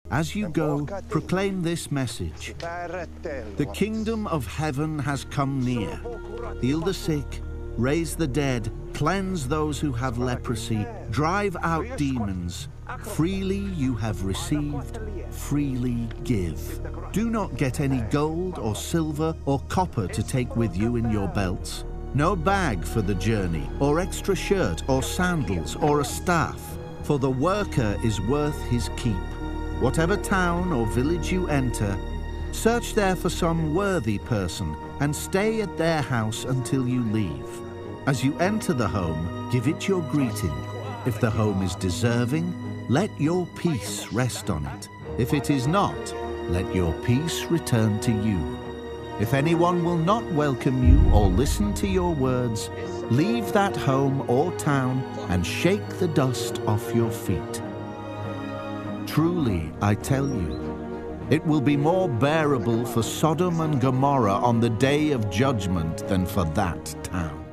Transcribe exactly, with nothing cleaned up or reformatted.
As you go, proclaim this message. The kingdom of heaven has come near. Heal the sick, raise the dead, cleanse those who have leprosy, drive out demons. Freely you have received, freely give. Do not get any gold or silver or copper to take with you in your belts. No bag for the journey, or extra shirt or sandals or a staff, for the worker is worth his keep. Whatever town or village you enter, search there for some worthy person and stay at their house until you leave. As you enter the home, give it your greeting. If the home is deserving, let your peace rest on it. If it is not, let your peace return to you. If anyone will not welcome you or listen to your words, leave that home or town and shake the dust off your feet. Truly, I tell you, it will be more bearable for Sodom and Gomorrah on the day of judgment than for that town.